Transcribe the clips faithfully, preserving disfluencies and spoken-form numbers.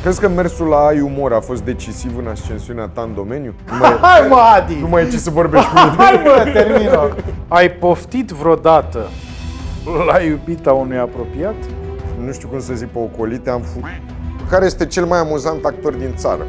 Crezi că mersul la Ai Umor a fost decisiv în ascensiunea ta în domeniu? Nu mai, Hai mă, Adi! nu mai e ce să vorbești cu mine. Hai mă, termină! Ai poftit vreodată la iubita unui apropiat? Nu știu cum să zic pe ocolite, am fu... Care este cel mai amuzant actor din țară?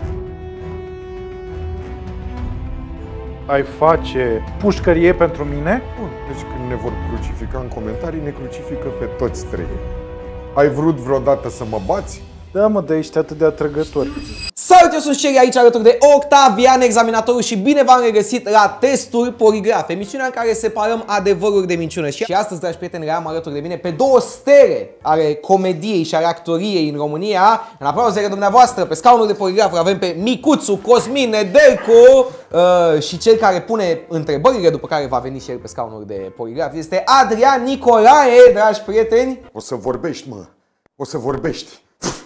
Ai face pușcărie pentru mine? Bun, deci când ne vor crucifica în comentarii, ne crucifică pe toți trei. Ai vrut vreodată să mă bați? Da mă, dar ești atât de atrăgător. Salut, eu sunt Sherry aici alături de Octavian, examinatorul, și bine v-am regăsit la Testuri Poligraf, emisiunea în care separăm adevăruri de minciună. Și astăzi, dragi prieteni, am alături de mine pe două stele ale comediei și ale actoriei în România. În aplauzele dumneavoastră, pe scaunul de poligraf, îl avem pe Micuțu Cosmin Nedelcu uh, și cel care pune întrebările, după care va veni și el pe scaunul de poligraf, este Adrian Nicolae, dragi prieteni. O să vorbești, mă. O să vorbești.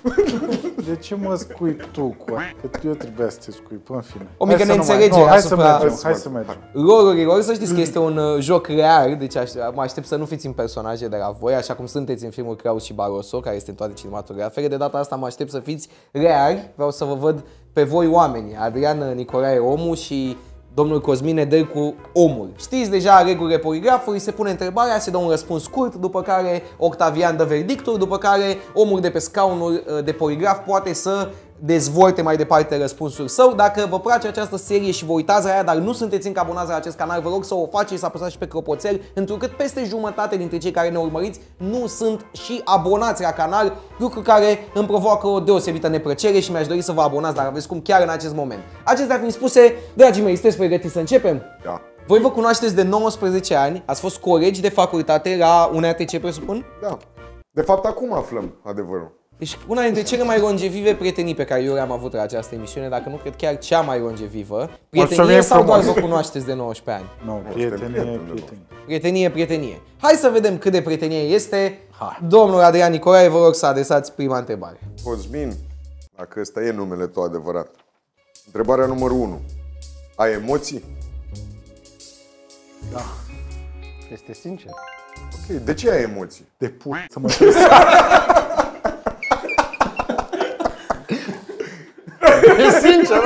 De ce mă scui tu cu că eu trebuia să te scui, până în fine. O mică neînțelegere hai să asupra mergem, hai să mergem. rolurilor. Să știți că este un uh, joc real, deci aș, mă aștept să nu fiți în personaje de la voi, așa cum sunteți în filmul Kraus și Barroso, care este în toate cinematografele. De data asta mă aștept să fiți reali, vreau să vă văd pe voi oamenii, Adrian Nicolae omul și domnul Cosmin Nedelcu omul. Știți deja regulile poligrafului, se pune întrebarea, se dă un răspuns scurt, după care Octavian dă verdictul, după care omul de pe scaunul de poligraf poate să dezvolte mai departe răspunsul său. Dacă vă place această serie și vă uitați la ea, dar nu sunteți încă abonați la acest canal, vă rog să o faceți, să apăsați și pe clopoțel, întrucât peste jumătate dintre cei care ne urmăriți nu sunt și abonați la canal, lucru care îmi provoacă o deosebită neplăcere și mi-aș dori să vă abonați, dar aveți cum, chiar în acest moment. Acestea fiind spuse, dragii mei, sunteți pregătiți să începem? Da. Voi vă cunoașteți de nouăsprezece ani, ați fost colegi de facultate la U N A T C, presupun? Da. De fapt, acum aflăm adevărul. Deci una dintre cele mai longevive prietenii pe care eu le-am avut la această emisiune, dacă nu cred chiar cea mai longevivă. Prietenie sau doar vă cunoașteți de nouăsprezece ani? Nu, no, prietenie, prietenie. Prietenie, prietenie. Hai să vedem cât de prietenie este. Hai. Domnul Adrian Nicolae, vă rog să adresați prima întrebare. Cosmin, dacă ăsta e numele tău adevărat. Întrebarea numărul unu. Ai emoții? Da. Este sincer. Ok, de ce ai emoții? De pu... să mă E sincer,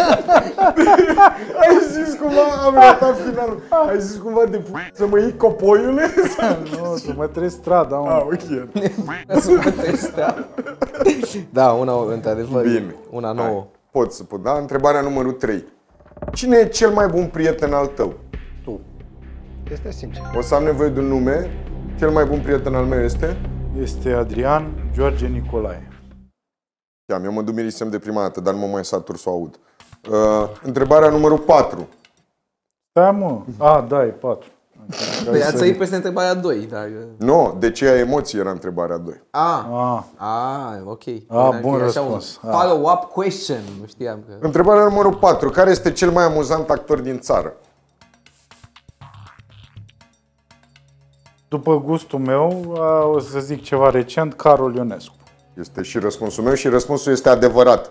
Ai zis cumva, am ratat finalul. Ai zis cumva de pu... să mă iei copoiule? Nu, să mă treci strada, mă. Ah, ok. Să mă testa. Da, una, într-adevăr, Bine. una nouă. Hai, pot să pot, da? Întrebarea numărul trei. Cine e cel mai bun prieten al tău? Tu. este sincer. O să am nevoie de un nume. Cel mai bun prieten al meu este? Este Adrian George Nicolae. Ia, eu mă dumirisem de prima dată, dar nu mă mai satur să o aud. Uh, întrebarea numărul patru. Da, mă. A, da, e patru. Păi ați sărit peste întrebarea doi, dar... Nu, de ce ai emoții era întrebarea doi. A, A, a, ok. A, bun răspuns. Follow-up question, nu știam că... Întrebarea numărul patru. Care este cel mai amuzant actor din țară? după gustul meu, a, o să zic ceva recent, Carol Ionescu. Este și răspunsul meu și răspunsul este adevărat.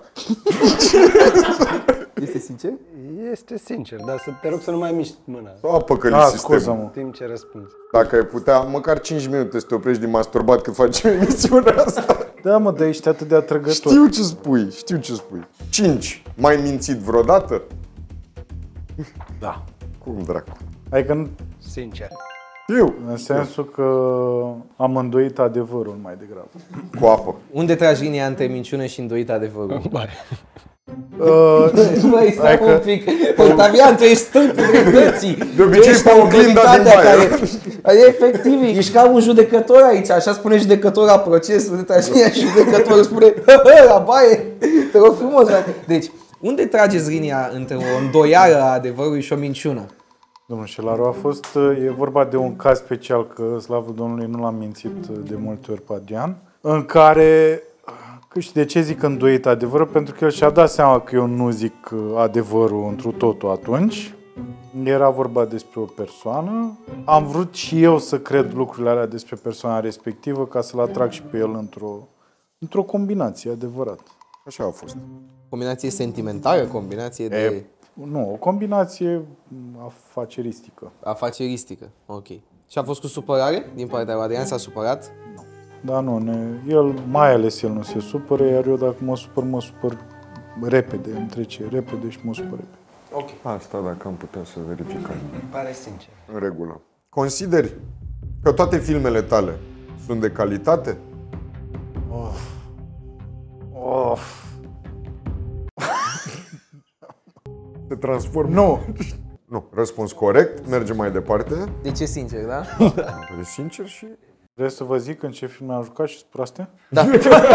Este sincer? Este sincer, dar să te rog să nu mai miști mâna. Sau a păcălit A, sistemul. scuză-mă. În timp ce răspunzi. Dacă ai putea, măcar cinci minute să te oprești din masturbat când facem emisiunea asta. Da, mă, dar ești atât de atrăgător. Știu ce spui, știu ce spui. cinci. M-ai mințit vreodată? Da. Cum dracu? Adică nu- Sincer. Eu. în sensul că am îndoit adevărul mai degrabă. Cu apă. Unde tragi linia între minciună și îndoit adevărul? Uh, Băi, stai Hai că- un pic. Octavian, tu ești stâlpul dreptății. De obicei Ești pe oglinda din autoritatea baie. care... Efectiv, ești ca un judecător aici. Așa spune judecătorul la proces. Unde tragi linia și judecătorul spune la baie. Te rog frumos. Deci, unde trageți linia între o îndoială a adevărului și o minciună? Domnul Șelaru, a fost, e vorba de un caz special, că slavă Domnului nu l-am mințit de multe ori pe Adrian, în care, că și de ce zic îndoit adevărul? Pentru că el și-a dat seama că eu nu zic adevărul întru totul atunci. Era vorba despre o persoană. Am vrut și eu să cred lucrurile alea despre persoana respectivă ca să-l atrag și pe el într-o, într-o combinație adevărată. Așa a fost. Combinație sentimentală, combinație de E, nu, o combinație afaceristică. afaceristică. Ok. Și a fost cu supărare din partea lui Adrian? S-a supărat? Dar nu, ne, el, mai ales el nu se supără, iar eu dacă mă supăr, mă supăr repede, îmi trece repede și mă supăr repede. Ok. Asta dacă am putea să verificăm. Pare sincer. În regulă. Consideri că toate filmele tale sunt de calitate? Of. Of. Se transformă? Nu. Nu. Răspuns corect. Mergem mai departe. Deci e sincer, da? E sincer și... Vreți să vă zic în ce film am jucat și sunt proaste? Da.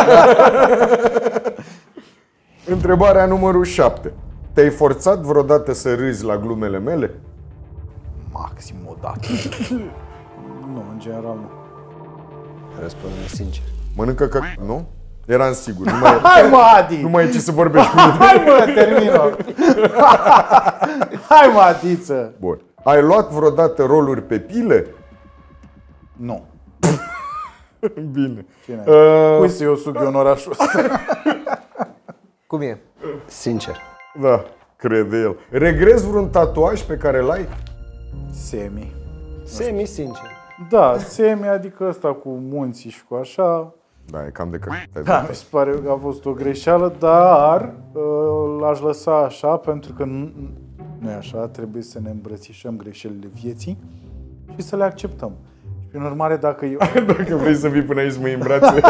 Întrebarea numărul șapte. Te-ai forțat vreodată să râzi la glumele mele? Maxim o dată. Nu, în general nu. Răspundem sincer. Mănâncă că... Nu? Eram sigur. Nu mai, Hai mă, Adi! nu mai e ce să vorbești cu mine. Hai mă, termină! Hai mă, Adiță! Bun. Ai luat vreodată roluri pe pile? Nu. Bine. Cine? Uh, Cui să eu sug eu în orașul ăsta? Cum e? Sincer. Da, crede el. Regrezi vreun tatuaj pe care l-ai? Semi. Semi-sincer. Da, semi, adică ăsta cu munții și cu așa. Da, e cam de căcat. Da, mi se pare că a fost o greșeală, dar uh, l-aș lăsa așa pentru că nu, nu e așa, trebuie să ne îmbrățișăm greșelile vieții și să le acceptăm. Și prin urmare, dacă eu... Dacă vrei să vii până aici să mă iei în brațe.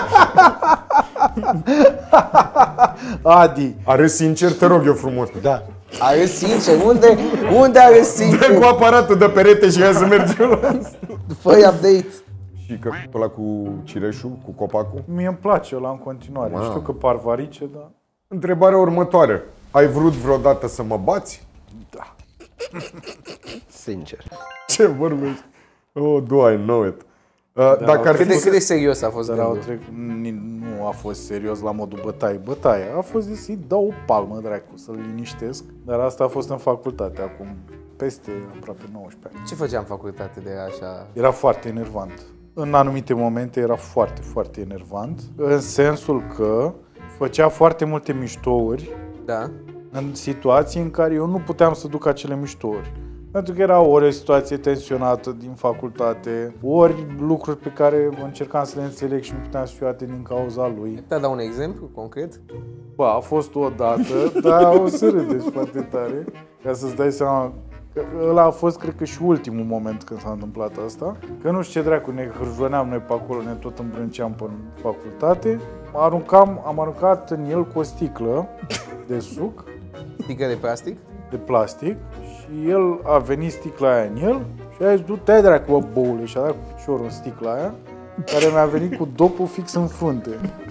Adi! Are sincer, te rog eu frumos. Da. Are sincer? Unde, unde are Dă sincer? cu aparatul de perete și hai să mergem la... Fă-i update. Și că ăla cu cireșul, cu copacul? Mie îmi place ăla în continuare. Wow. Știu că par varice, dar... Întrebarea următoare. Ai vrut vreodată să mă bați? Da. Sincer. Ce vorbești? Oh, do I know it. Uh, Da, dacă ar Cât fi de, să... cât de serios a fost Dar au gândul? trec... Nu a fost serios la modul bătaie. Bătaie. A fost zis să-i dau o palmă, dracu, să-l liniștesc. Dar asta a fost în facultate, acum peste aproape nouăsprezece ani. Ce făceam în facultate de așa? Era foarte enervant. În anumite momente era foarte, foarte enervant. În sensul că făcea foarte multe miștouri Da? în situații în care eu nu puteam să duc acele miștouri. Pentru că era ori o situație tensionată din facultate, ori lucruri pe care încercam să le înțeleg și nu puteam să fiu atent din cauza lui. Te-a dat un exemplu concret? Bă, a fost o dată, dar o să râdeți foarte tare, ca să-ți dai seama că ăla a fost, cred că, și ultimul moment când s-a întâmplat asta. Că nu știu ce dracu, ne hârjoneam noi pe acolo, ne tot îmbrânceam pe facultate. Aruncam, am aruncat în el cu o sticlă de suc, Sticlă de plastic? de plastic, și el a venit sticla aia în el și a zis, du-te dracu, bă, boule, și a dat cu piciorul în sticla aia, care mi-a venit cu dopul fix în frunte.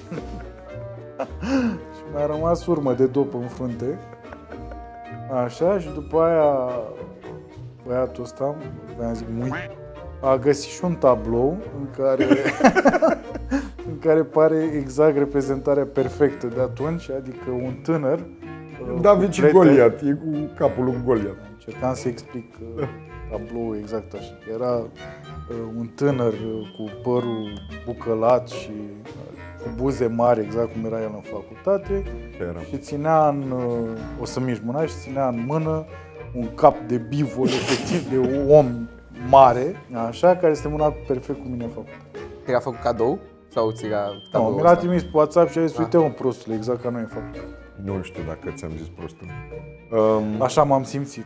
Și mi-a rămas urmă de dop în frunte. Așa, și după aia băiatul ăsta, v-am zis, mui, a găsit și un tablou în care, în care pare exact reprezentarea perfectă de atunci, adică un tânăr David și cu plete. Goliat, e cu capul lui Goliat. Încercam să explic uh, tabloul exact așa. Era uh, un tânăr uh, cu părul bucălat și uh, cu buze mari, exact cum era el în facultate. Ce era? Și ținea în, uh, o să mici mâna, și ținea în mână un cap de bivol, efectiv, de om mare, așa, care se mâna perfect cu mine în facultate. Te-a făcut cadou? Sau ți l-a Nu, tabloul mi l-a ăsta? trimis pe WhatsApp și a zis, uite mă, prostule, exact ca noi în facultate. Nu știu dacă ți-am zis prostul. Um, Așa m-am simțit.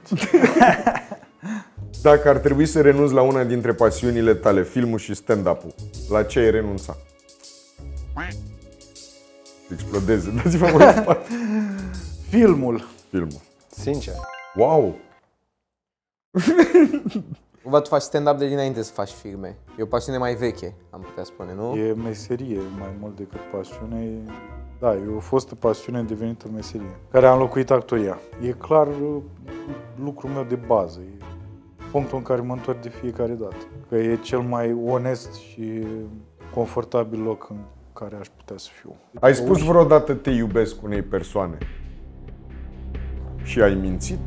dacă ar trebui să renunți la una dintre pasiunile tale, filmul și stand-up-ul, la ce ai renunța? Explodeze, dați-vă mai în spate. Filmul. Filmul. Sincer. Wow! Cumva tu faci stand-up de dinainte să faci filme. E o pasiune mai veche, am putea spune, nu? E meserie mai mult decât pasiune. Da, e o fostă pasiune devenită meserie, care a înlocuit actoria. E clar uh, lucrul meu de bază. E punctul în care mă întorc de fiecare dată. Că e cel mai onest și confortabil loc în care aș putea să fiu. Ai spus vreodată te iubesc unei persoane și ai mințit?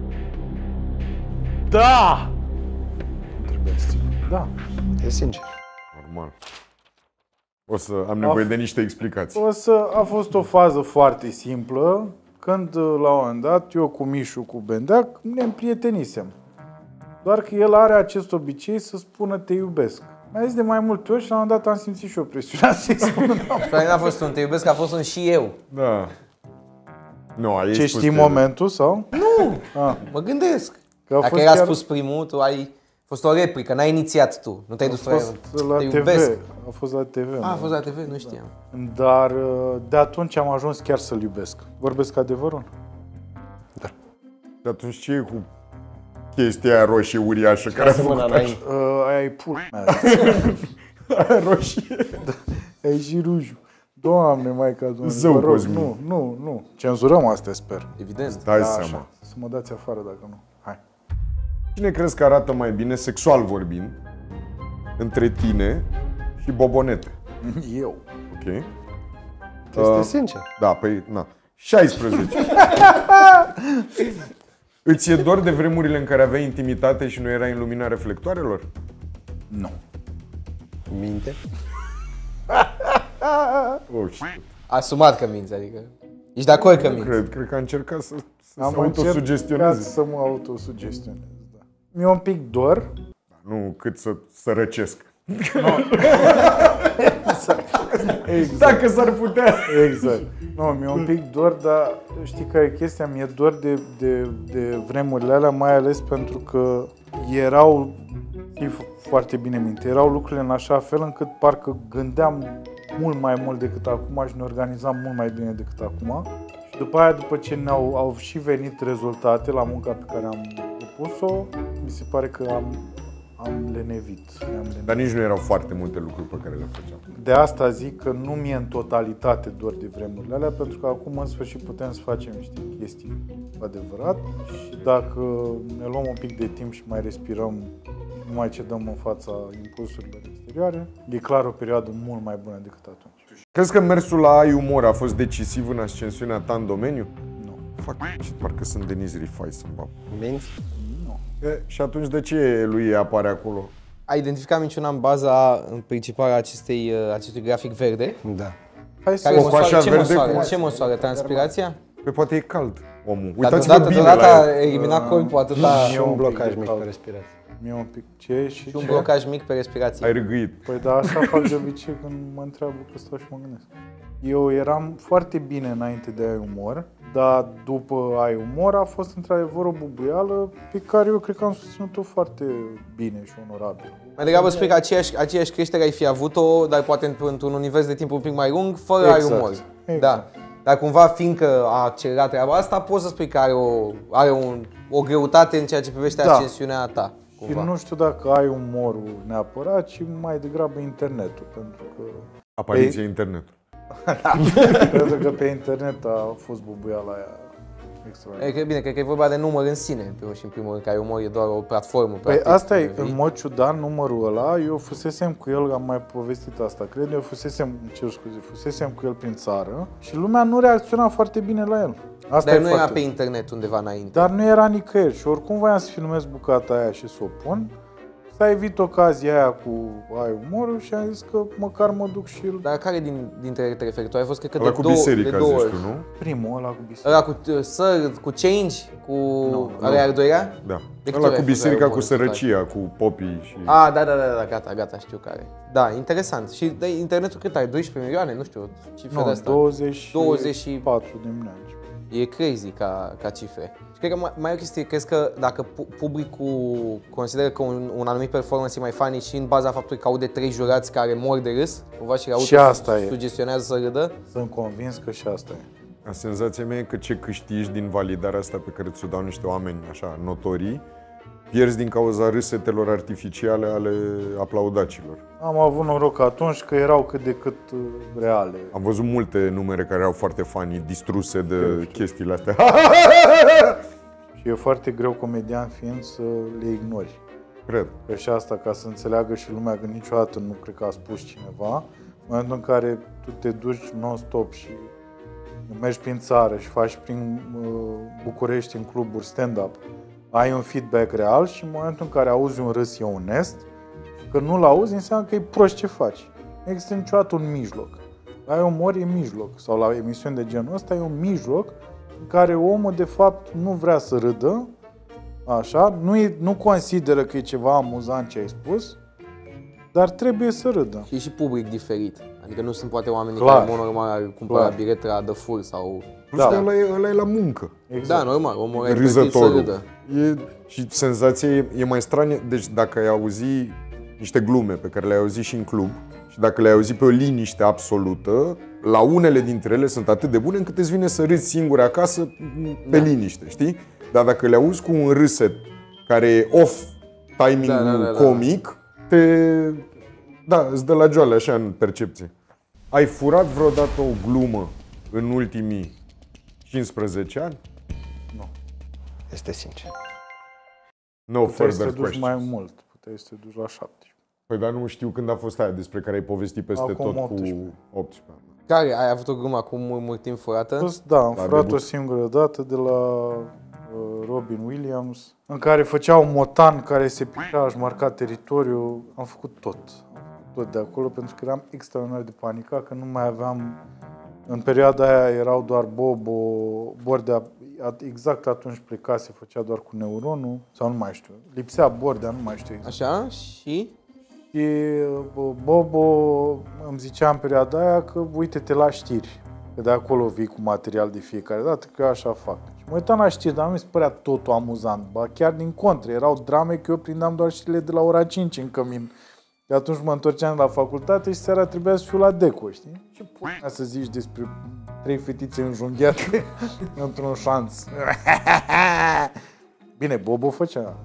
Da! Trebuie să zic. Da. E sincer. Normal. O să am nevoie de niște explicații. O să, a fost o fază foarte simplă, când la un moment dat, eu cu Mișu, cu Bendeac, ne împrietenisem. Doar că el are acest obicei să spună te iubesc. Mi-a zis de mai multe ori și la un moment dat am simțit și o presiune să-i spun. Care n-a fost un te iubesc, a fost un și eu. Da. Nu, ai Ce spus știi că- momentul sau? Nu! Ah. Mă gândesc. Că a Dacă fost era chiar- spus primul, tu ai... A fost o replică, n-ai inițiat tu. Nu te-ai A dus fost pe la te T V. iubesc. A fost la T V. A, a mă. fost la T V, nu știam. Dar de atunci am ajuns chiar să-l iubesc. Vorbesc adevărul? De atunci ce e cu chestia aia roșie uriașă care a Lasă mâna făcut înainte. Uh, aia e pula mea. aia roșie? Aia e și rujul. Doamne, Maica Domnului, Zău, vă rog, Cosmin. nu, nu, nu. Cenzurăm astea, sper. Evident. Dai Da, seama. așa. Să mă dați afară dacă nu. Hai. Cine crezi că arată mai bine, sexual vorbind, între tine și Bobonete? Eu. Ok? Este Uh, sincer. Da, păi, na. șaisprezece. Îți e dor de vremurile în care aveai intimitate și nu erai în lumina reflectoarelor? Nu. Minte. Oh, shit. Asumat că minți, adică... Ești de acord că minți. Cred, cred că a încercat să, să Am se încercat autosugestioneze. să mă autosugestionez. Da. Mi-e un pic dor. Nu cât să sărăcesc. Exact. Dacă s-ar putea. Exact. Nu, mi-e un pic dor, dar știi care e chestia? Mi-e dor de, de, de vremurile alea, mai ales pentru că erau, știi foarte bine minte, erau lucrurile în așa fel încât parcă gândeam mult mai mult decât acum și ne organizam mult mai bine decât acum. Și după aia, după ce ne-au au și venit rezultate la munca pe care am depus-o, mi se pare că am, am lenevit. am lenevit. Dar nici nu erau foarte multe lucruri pe care le făceam. De asta zic că nu mi-e în totalitate dor de vremurile alea, pentru că acum în sfârșit putem să facem niște chestii cu adevărat și dacă ne luăm un pic de timp și mai respirăm, nu mai cedăm în fața impulsurilor exterioare, e clar o perioadă mult mai bună decât atunci. Crezi că mersul la Ai Umor a fost decisiv în ascensiunea ta în domeniu? Nu. Fac, parcă sunt Denis Rifai să-mi bag. Minți? Nu. E, și atunci de ce lui apare acolo? Ai identificat minciuna în baza în principală a acestei, uh, acestui grafic verde? Da. Hai să Care Cocoașa măsoară, ce verde măsoară? cu- Ce măsoară? Transpirația? Păi poate e cald omul. Dar Uitați-vă deodată, bine deodată la a el. eliminat corpul atâta Și E un un pic blocaj de mic cald. pe respirație. mi-e un pic ce și și un ce. blocaj mic pe respirație. Ai râgâit. Păi da, așa fac de obicei când mă întreabă că stau și mă gândesc. Eu eram foarte bine înainte de Ai Umor, dar după Ai Umor a fost într-adevăr o bubuială pe care eu cred că am susținut-o foarte bine și onorabil. Mai degrabă spui că aceeași, aceeași creștere ai fi avut-o, dar poate într-un univers de timp un pic mai lung, fără Exact. Ai Umor. Exact. Da. Dar cumva, fiindcă a accelerat treaba asta, poți să spui că are o, are un, o greutate în ceea ce privește Da. ascensiunea ta. Și Cumva. nu știu dacă ai umorul neapărat, ci mai degrabă internetul, pentru că Apariția internetului. pentru că pe internet a fost bubuiala aia extraordinară. E, cred, bine, cred că e vorba de număr în sine, în primul și în primul rând, că Ai Umor e doar o platformă. Păi practic, asta e, de vii. în mod ciudat, numărul ăla, eu fusesem cu el, am mai povestit asta, cred, eu fusesem, îmi cer scuze, fusesem cu el prin țară și lumea nu reacționa foarte bine la el. Asta Dar e nu era foarte... pe internet undeva înainte. Dar nu era nicăieri și oricum voiam să filmez bucata aia și să o pun. S-a evit ocazia aia cu Ai Umorul și am zis că măcar mă duc și el. Dar care din, dintre te referi tu? Ai fost cred că Ăla de cu două, de biserica, două zici ori. tu, nu? Primul ăla cu biserica. Ăla cu uh, săr, cu change, cu... Nu, Ăla al doilea? Da. De câte Ăla ori cu ai fost biserica, la cu Umor? sărăcia, cu popii și... Ah, da, da, da, da, gata, gata, știu care. Da, interesant. Și de, internetul cât ai? doisprezece milioane? Nu știu, cifre de Nu, asta. douăzeci, douăzeci și patru de milioane. E crazy ca, ca cifre. Și cred că mai, mai e o chestie, crezi că dacă pu- publicul consideră că un, un anumit performance e mai funny și în baza faptului că aude trei jurați care mor de râs, cumva și, Și asta e. sugestionează să râdă? Sunt convins că și asta e. A senzația mea e că ce câștigi din validarea asta pe care ți-o dau niște oameni așa notorii, pierzi din cauza râsetelor artificiale ale aplaudacilor. Am avut noroc atunci că erau cât de cât uh, reale. Am văzut multe numere care erau foarte funny, distruse de chestiile astea. Și e foarte greu comedian fiind să le ignori. Cred. Că și asta, ca să înțeleagă și lumea că niciodată nu cred că a spus cineva, în momentul în care tu te duci non-stop și mergi prin țară și faci prin uh, București în cluburi stand-up, ai un feedback real și în momentul în care auzi un râs e onest, că nu-l auzi înseamnă că e prost ce faci. Nu există niciodată un mijloc. La Ai Umor e mijloc, sau la emisiuni de genul ăsta e un mijloc în care omul de fapt nu vrea să râdă, așa, nu, e, nu consideră că e ceva amuzant ce ai spus dar trebuie să râdă. Și e și public diferit. Adică nu sunt poate oamenii Clar. care, în mod normal, ar cumpăra Clar. bilete la The Fur sau... Plus Da. că ăla e, ăla e la muncă. Exact. Da, normal, omul are plătit să Râzătorul. râdă. E, și senzația e, e mai stranie. Deci dacă ai auzi niște glume pe care le-ai auzit și în club și dacă le-ai auzit pe o liniște absolută, la unele dintre ele sunt atât de bune încât îți vine să râzi singur acasă pe Da. liniște, știi? Dar dacă le auzi cu un râset care e off timing-ul Da, da, da, da. comic, te... Da, îți dă la joale așa în percepție. Ai furat vreodată o glumă în ultimii cincisprezece ani? Este sincer. No Puteai să te further duci mai questions. mult, puteai să te duci la șaptesprezece. Păi dar nu știu când a fost aia despre care ai povestit peste Acum tot optsprezece. cu optsprezece ani. Care? Ai avut o glumă acum mult, mult timp furată? Fost, da, am La furat debut. o singură dată de la uh, Robin Williams, în care făcea un motan care se pișa, aș marca teritoriul. Am făcut tot. Am făcut tot de acolo pentru că eram extraordinar de panicat, că nu mai aveam... În perioada aia erau doar Bobo, Bordea, exact atunci plecase, făcea doar cu neuronul, sau nu mai știu. Lipsea Bordea, nu mai știu exact. Așa? Și? Și bă, Bobo îmi zicea în perioada aia că uite-te la știri, că de acolo vii cu material de fiecare dată, că eu așa fac. Și mă uitam la știri, dar nu mi se părea totul amuzant, ba chiar din contră, erau drame că eu prindeam doar știrile de la ora cinci în cămin. Și atunci mă întorceam la facultate și seara trebuia să fiu la deco, știi? Ce putea să zici despre trei fetițe înjunghiate într-un șanț? Bine, Bobo făcea.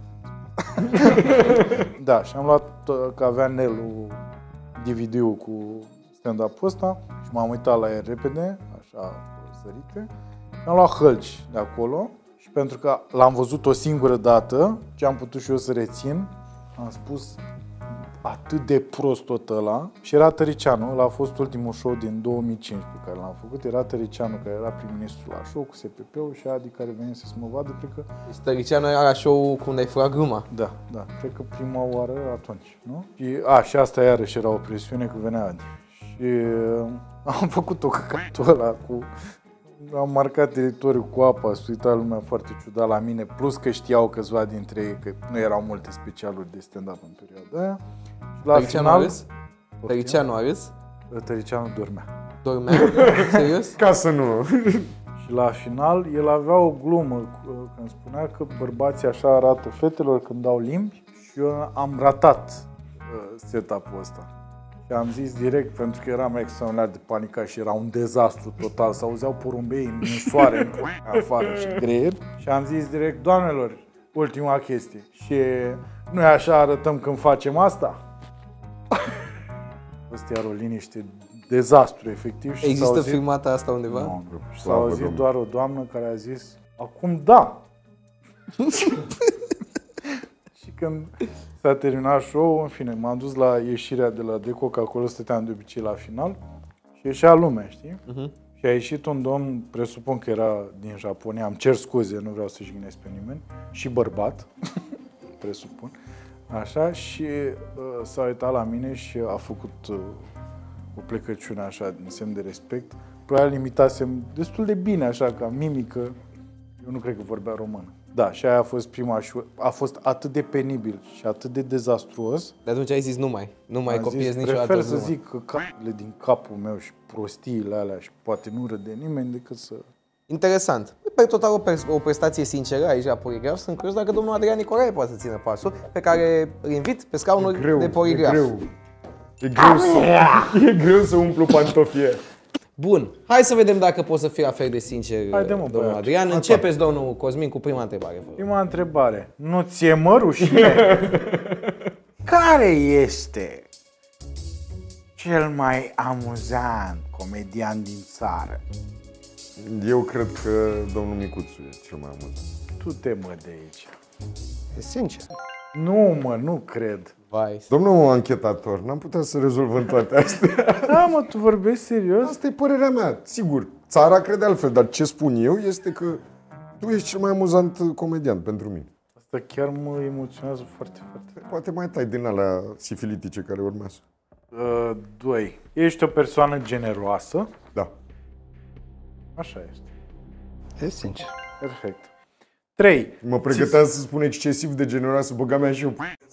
Da, și am luat, că avea Nelu D V D-ul cu stand-up-ul ăsta și m-am uitat la el repede, așa, sărite. Și am luat hălci de acolo și pentru că l-am văzut o singură dată, ce am putut și eu să rețin, am spus atât de prost tot ăla. Și era Tăricianu, ăla a fost ultimul show din două mii cinci pe care l-am făcut. Era Tăricianu, care era prim-ministru la show cu S P P-ul și Adi care venise să mă vadă, cred că... Deci Tăricianu era show cu unde ai furat gluma. Da, da, cred că prima oară atunci, nu? Și, a, și asta iarăși era o presiune că venea Adi. Și uh, am făcut-o căcatul ăla cu... Am marcat teritoriul cu apa, s-a uitat lumea foarte ciudat la mine, plus că știau câțiva dintre ei că nu erau multe specialuri de stand-up în perioada aia. Și la Tăricianu a final... râs? Tăricianu a râs? Tăricianu dormea. Dormea? Serios? Ca să nu. Și la final, el avea o glumă cu- când spunea că bărbații așa arată fetelor când dau limbi și eu am ratat uh, setup-ul ăsta. Și am zis direct, pentru că eram extraordinar de panicat și era un dezastru total, s-auzeau porumbei în soare, în afară și greier. Și am zis direct, doamnelor, ultima chestie. Și noi așa arătăm când facem asta? Ăsta iar o liniște, dezastru efectiv. Și s-a Există auzit- filmată asta undeva? Nu, și s-a Slavă auzit Domnului. doar o doamnă care a zis, acum da! Și când s-a terminat show-ul, în fine, m-am dus la ieșirea de la Deco, că acolo stăteam de obicei la final, și ieșea lumea, știi? Mhm. Și a ieșit un domn, presupun că era din Japonia, am cer scuze, nu vreau să jignesc pe nimeni, și bărbat, presupun, așa, și uh, s-a uitat la mine și a făcut uh, o plecăciune așa, din semn de respect. Probabil imitasem destul de bine, așa, ca mimică. Eu nu cred că vorbea română. Da, și aia a fost prima și a fost atât de penibil și atât de dezastruos. De atunci ai zis nu mai, nu mai Am copiezi zis, niciodată prefer să gluma. zic că capurile din capul meu și prostiile alea și poate nu râde nimeni decât să... Interesant. Pe total o, pres- o prestație sinceră aici la Poligraf. Sunt curios dacă domnul Adrian Nicolae poate să țină pasul, pe care îl invit pe scaunul Greu, de Poligraf. e greu. E greu, să, e greu să umplu pantofie. Bun, hai să vedem dacă poți să fii la fel de sincer, Haide, mă, domnul băiat. Adrian. Hai, Începeți, domnul Cosmin, cu prima întrebare. Vă rog. Prima întrebare. Nu ți-e mă rușine? Care este cel mai amuzant comedian din țară? Eu cred că domnul Micuțu e cel mai amuzant. Tu te mă de aici. E sincer. Nu, mă, nu cred. Vai. Domnul anchetator, n-am putea să rezolvăm toate astea. Da, mă, tu vorbești serios? Asta e părerea mea. Sigur, țara crede altfel, dar ce spun eu este că tu ești cel mai amuzant comedian pentru mine. Asta chiar mă emoționează foarte, foarte. Poate mai tai din alea sifilitice care urmează. Uh, doi. Ești o persoană generoasă. Da. Așa este. E sincer. Perfect. Trei. Mă pregăteam să spun excesiv de generoasă, băga mea și eu.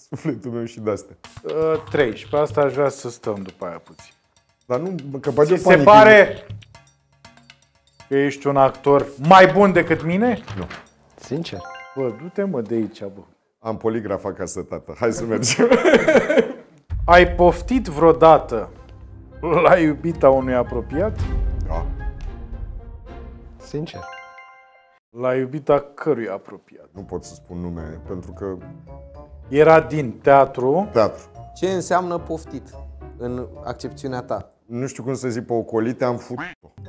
sufletul meu și de-astea. Uh, trei. Și pe asta aș vrea să stăm după aia puțin. Dar nu, că bagi Ți se pare că ești un actor mai bun decât mine? Nu. Sincer. Bă, du-te mă de aici, bă. Am poligraf acasă, tată. Hai să mergem. Ai poftit vreodată la iubita unui apropiat? Da. Sincer. La iubita cărui apropiat? Nu pot să spun nume, pentru că Era din teatru. teatru. Ce înseamnă poftit în accepțiunea ta? Nu știu cum să zic pe ocolite, am fut.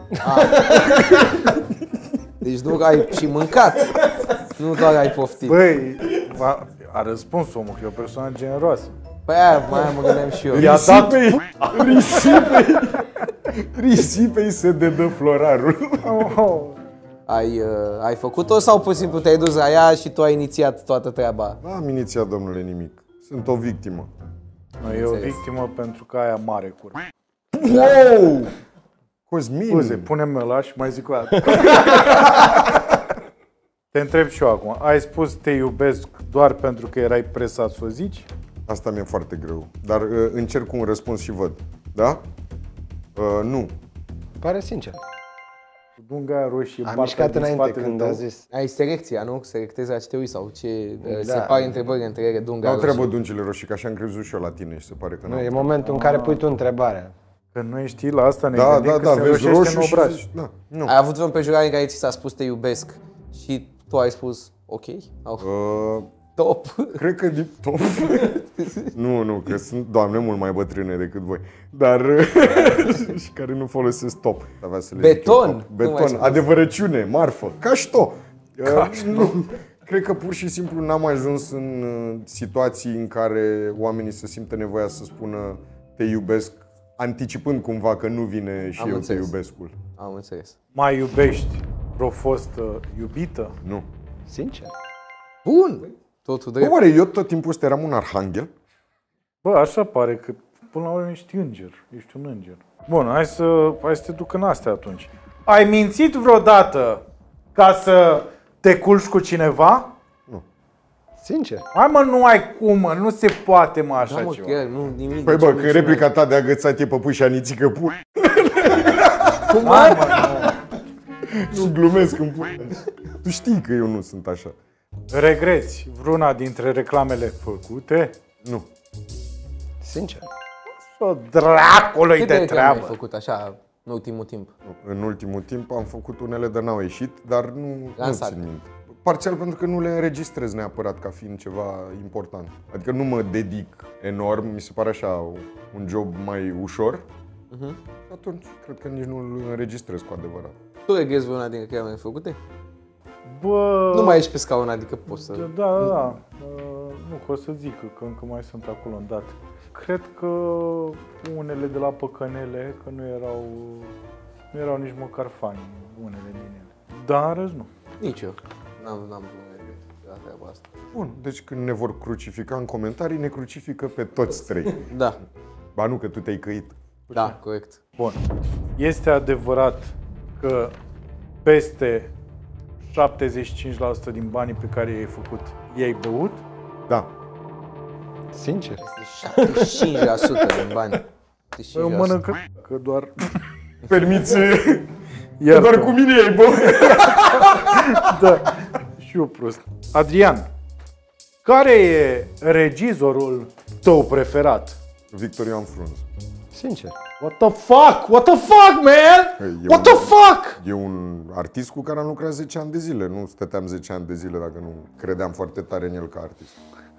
Deci nu ai și mâncat, nu doar ai poftit. Băi, a, a răspuns omul că e o persoană generoasă. Păi aia, mai mă gândeam și eu. I-a dat Risipei, risipei, risipei se dedă florarul. oh. Ai, uh, ai făcut-o sau pur și simplu te-ai dus la ea și tu ai inițiat toată treaba? Nu am inițiat, domnule, nimic. Sunt o victimă. Nu, e o Înțeles. victimă pentru că aia mare cură. Wow! Cosmin! Scuze, punem ăla și mai zic o dată. Te întreb și eu acum. Ai spus te iubesc doar pentru că erai presat să o zici? Asta mi-e foarte greu. Dar uh, încerc cu un răspuns și văd. Da? Uh, nu. Pare sincer. Cu dunga aia roșie, Am barca mișcat din înainte spatele când tău. a zis. Ai selecția, nu? Selectezi la ce te uiți sau ce da. Da. separi întrebările între ele, dunga Nu roșie. trebuie dungile roșii, că așa am crezut și eu la tine și se pare că nu. Nu, e momentul în care pui tu întrebarea. Că noi știi, la asta ne Da, gândim da, că da, se vezi roșește roșu în și obraj. zici, da, nu. Ai avut vreo împrejurare în care ți s-a spus te iubesc și tu ai spus ok? Au, Uh, top. cred că din top. nu, nu, că sunt doamne mult mai bătrâne decât voi. Dar și care nu folosesc top. Avea să le zic eu Beton! top. Cum ai Beton, spus? adevărăciune, marfă, cașto. Uh, nu. Cred că pur și simplu n-am ajuns în uh, situații în care oamenii să simtă nevoia să spună te iubesc, anticipând cumva că nu vine și Am eu înțeles. te iubescul. Am înțeles. Mai iubești vreo fostă iubită? Nu. Sincer. Bun! Totul Bă, drept. oare eu tot timpul ăsta eram un arhanghel? Bă, așa pare că până la urmă ești înger. Ești un înger. Bun, hai să, hai să te duc în astea atunci. Ai mințit vreodată ca să te culci cu cineva? Sincer. Hai mă, nu ai cum, mă, nu se poate, mă, așa Da, mă, ceva. chiar, nu, nimic. Păi nicio bă, că minciună. replica ta de agățat e păpuși anițică pu... Cum Hai, ai? mă, nu. Nu glumesc în pula. Tu știi că eu nu sunt așa. Regreți vreuna dintre reclamele făcute? Nu. Sincer. O dracului Câte de reclame ai treabă. făcut așa în ultimul timp? În ultimul timp am făcut unele de n-au ieșit, dar nu, nu Lansat. țin minte. Parțial pentru că nu le înregistrez neapărat ca fiind ceva important. Adică nu mă dedic enorm, mi se pare așa un job mai ușor. Uh-huh. Și atunci cred că nici nu îl înregistrez cu adevărat. Tu regrezi vreuna din reclamele făcute? Bă, Nu mai ești pe scaun, adică poți să... Da, da, da. Uh, nu, că o să zic că încă mai sunt acolo în date. Cred că unele de la Păcănele, că nu erau, nu erau nici măcar fani, unele din ele. Dar în rest nu. Nici eu. N-am, n-am vreun regret la treaba asta. Bun, deci când ne vor crucifica în comentarii, ne crucifică pe toți trei. Da, Ba nu, că tu te-ai căit. da, corect. Bun. Este adevărat că peste șaptezeci și cinci la sută din banii pe care i-ai făcut, i-ai băut? Da. Sincer. șaptezeci și cinci la sută din bani. șaptezeci și cinci Eu la sută. mănânc că doar... Permiți, că Iartă-mă. doar cu mine ai bă. Da, și eu prost. Adrian, care e regizorul tău preferat? Victor Ioan Frunz. Sincer. What the fuck? What the fuck, man? E What un- the fuck? E un artist cu care am lucrat zece ani de zile. Nu stăteam zece ani de zile dacă nu credeam foarte tare în el ca artist.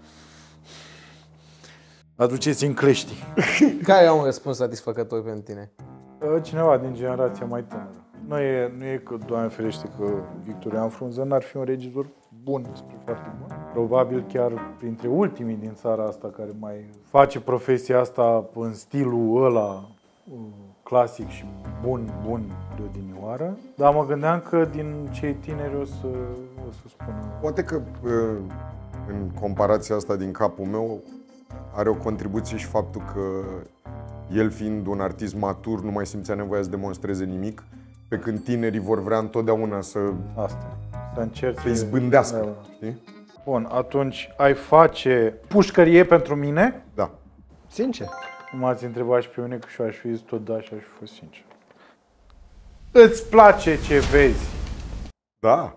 Aduceți în clești. Care au un răspuns satisfăcător pentru tine? Cineva din generația mai tânără. Nu e, nu e că, Doamne ferește, că Victor Ioan Frunză n-ar fi un regizor bun, spre foarte bun. Probabil chiar printre ultimii din țara asta care mai face profesia asta în stilul ăla uh, clasic și bun, bun de odinioară. Dar mă gândeam că din cei tineri o să, o să spună... Poate că uh, în comparația asta din capul meu are o contribuție și faptul că el fiind un artist matur nu mai simțea nevoia să demonstreze nimic, pe când tinerii vor vrea întotdeauna să Asta. Să încerce... se izbândească. Da. Știi? Bun, atunci ai face pușcărie pentru mine? Da. Sincer. M-ați întrebat și pe mine că și eu aș fi zis tot da și aș fi fost sincer. Îți place ce vezi Da.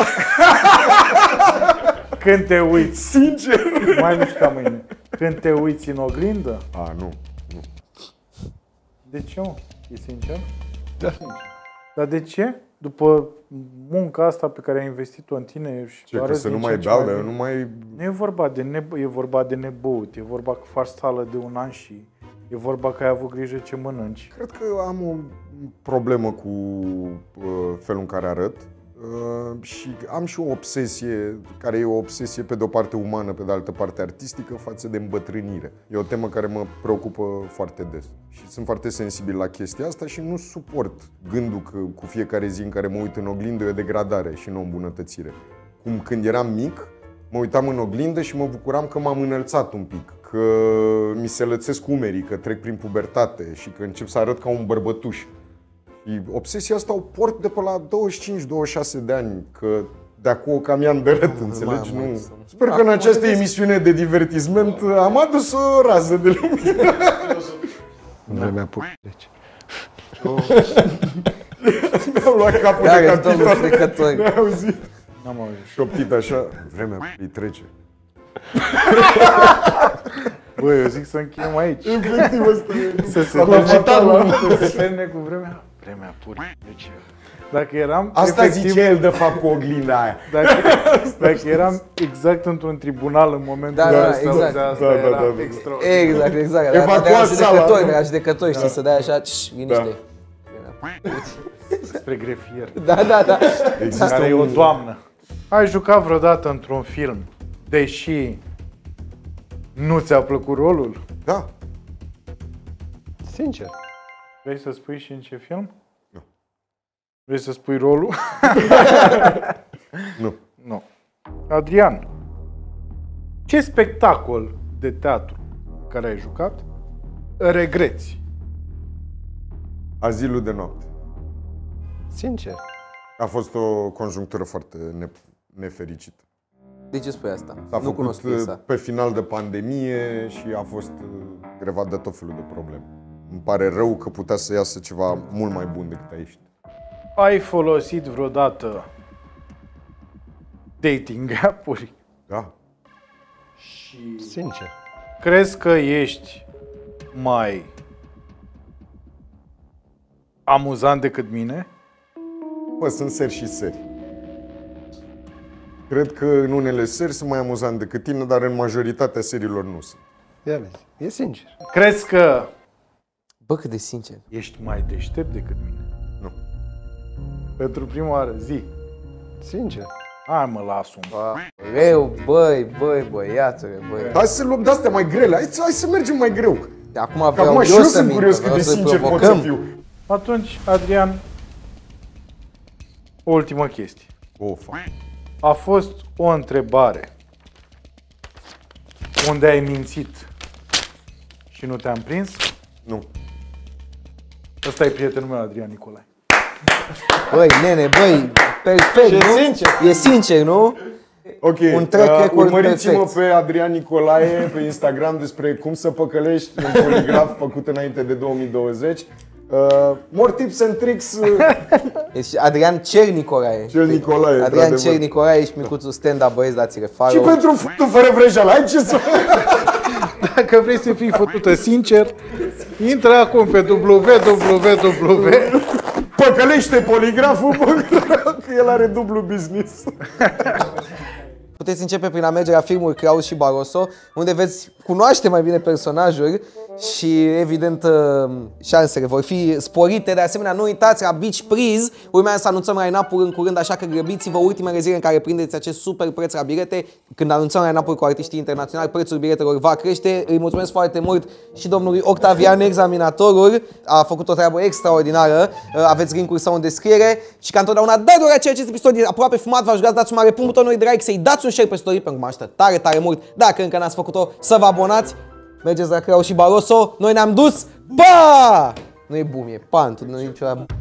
când te uiți? Sincer. Mai mișca mâine. Când te uiți în oglindă? A, nu. Nu. De ce, mă? E sincer? Da. Dar de ce? După munca asta pe care ai investit-o în tine și Ce, că arăți să nu din mai ce ce beau, mai dar eu bine. nu mai... Nu e vorba de, ne, e vorba de nebăut, e vorba că faci sală de un an și e vorba că ai avut grijă ce mănânci. Cred că am o problemă cu uh, felul în care arăt uh, și am și o obsesie, care e o obsesie pe de o parte umană, pe de altă parte artistică, față de îmbătrânire. E o temă care mă preocupă foarte des și sunt foarte sensibil la chestia asta și nu suport gândul că cu fiecare zi în care mă uit în oglindă e o degradare și nu o îmbunătățire. Cum când eram mic, mă uitam în oglindă și mă bucuram că m-am înălțat un pic, că mi se lățesc umerii, că trec prin pubertate și că încep să arăt ca un bărbătuș. Și obsesia asta o port de pe la douăzeci și cinci douăzeci și șase de ani, că de acum o cam i-am de răt, înțelegi? mai Nu. mult. Sper că în această emisiune de divertisment am adus o rază de lumină. În vremea pu... Deci. Mi-am luat capul Da, de ești domnul capitan. trecător. Mi-ai auzit? N-am auzit. Șoptit așa, vremea îi trece. Bă, eu zic să încheiem aici. Efectiv ăsta e. Să se La fatală. Să se termine cu vremea. Vremea pur. Deci, dacă eram Asta efectiv, zice el de fapt cu oglinda aia. Dacă, dacă eram exact într-un tribunal în momentul Da, în care da, se exact. auzea asta, Da, da, era da, da. extraordinar. Exact, exact. De la Evacuați sala, judecători, nu? de la judecători, știi, să dai așa, "Șș, liniște. Spre grefier. Da, da, da. Există Care e o un... doamnă. Ai jucat vreodată într-un film, deși nu ți-a plăcut rolul? Da. Sincer. Vrei să spui și în ce film? Nu. Vrei să spui rolul? Nu. Nu. Adrian, ce spectacol de teatru care ai jucat regreți? Azilul de noapte. Sincer. A fost o conjunctură foarte ne- nefericită. De ce spui asta? S-a Nu făcut cunosc piesa. pe final de pandemie și a fost grevat de tot felul de probleme. Îmi pare rău că putea să iasă ceva mult mai bun decât a ieșit. Ai folosit vreodată dating app-uri? Da? Sincer. Crezi că ești mai amuzant decât mine? Bă, sunt seri și seri. Cred că în unele seri sunt mai amuzant decât tine, dar în majoritatea serilor nu sunt. Ia vezi. E sincer. Crezi că Bă, cât de sincer. ești mai deștept decât mine? Nu. Pentru prima oară, zi. Sincer. Hai mă, las-o. Greu, băi, băi, băiatule, băi. Hai să luăm de-astea mai grele, hai, să- hai să mergem mai greu. Acum Că vreau acum și eu eu să sunt mint, curios cât vreau de să-i sincer pot să provocăm. fiu. Atunci, Adrian, o ultimă chestie. Oh, fuck. A fost o întrebare unde ai mințit și nu te-am prins? Nu. Ăsta e prietenul meu, Adrian Nicolae. Băi, nene, băi, perfect, Și e nu? sincer. E sincer, nu? Ok, Un track uh, record urmăriți-mă perfect. pe Adrian Nicolae pe Instagram despre cum să păcălești un poligraf făcut înainte de două mii douăzeci. Uh, more tips and tricks. Uh, Deci Adrian Cer Nicolae. Cer Nicolae, Adrian într-adevăr. Cer Nicolae, ești micuțul stand-up, băieți, dați-le și follow. pentru f***ul fără vrăjeală, ai ce să... Dacă vrei să fii fătută sincer, intră acum pe w w w. Păcălește poligraful, bă, că el are dublu business. Puteți începe prin a merge la filmul Claus și Barroso, unde veți cunoaște mai bine personajul și, evident, șansele vor fi sporite. De asemenea, nu uitați, la Beach Prize urmează să anunțăm line-up-ul în curând, așa că grăbiți-vă ultimele zile în care prindeți acest super preț la bilete. Când anunțăm line-up-ul cu artiștii internaționali, prețul biletelor va crește. Îi mulțumesc foarte mult și domnului Octavian, examinatorul. A făcut o treabă extraordinară. Aveți link-ul său în descriere. Și ca întotdeauna, da, deoarece acest episod e aproape fumat, v-aș ruga să dați un mare punct butonului de like, să-i dați un share pe story, pentru că mă ajută tare, tare mult. Dacă încă n-ați făcut-o, să vă abonați. Mergeți la Claus și Barroso. Noi ne-am dus. Pa! Nu e bum, e pant, nu e niciodată.